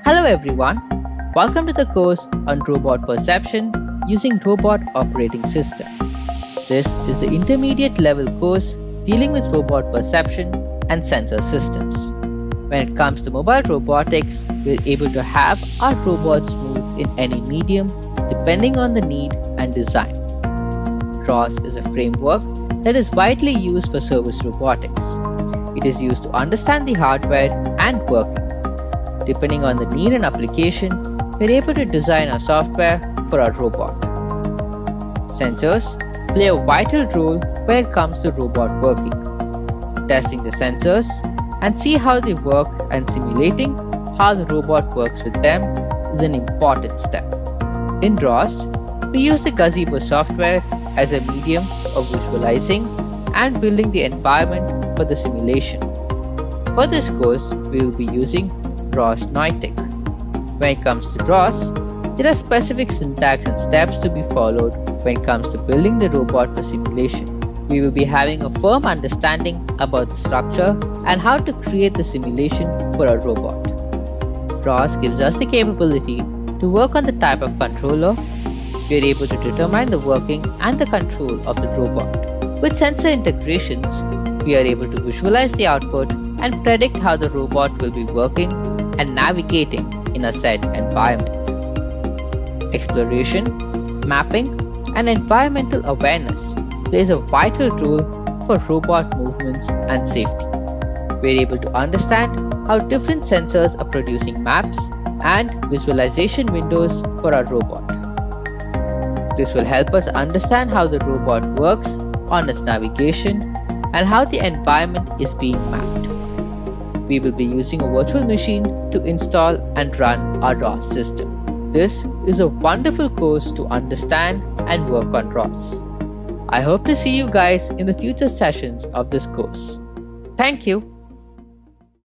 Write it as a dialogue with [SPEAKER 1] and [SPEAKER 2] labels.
[SPEAKER 1] Hello everyone, welcome to the course on robot perception using robot operating system. This is the intermediate level course dealing with robot perception and sensor systems. When it comes to mobile robotics, we're able to have our robots move in any medium depending on the need and design. ROS is a framework that is widely used for service robotics. It is used to understand the hardware and working. Depending on the need and application, we're able to design our software for our robot. Sensors play a vital role when it comes to robot working. Testing the sensors and see how they work and simulating how the robot works with them is an important step. In ROS, we use the Gazebo software as a medium of visualizing and building the environment for the simulation. For this course, we will be using ROS Neutic. When it comes to ROS, there are specific syntax and steps to be followed when it comes to building the robot for simulation. We will be having a firm understanding about the structure and how to create the simulation for a robot. ROS gives us the capability to work on the type of controller. We are able to determine the working and the control of the robot. With sensor integrations, we are able to visualize the output and predict how the robot will be working and navigating in a set environment. Exploration, mapping, and environmental awareness plays a vital role for robot movements and safety. We are able to understand how different sensors are producing maps and visualization windows for our robot. This will help us understand how the robot works on its navigation and how the environment is being mapped. We will be using a virtual machine to install and run our ROS system. This is a wonderful course to understand and work on ROS. I hope to see you guys in the future sessions of this course. Thank you.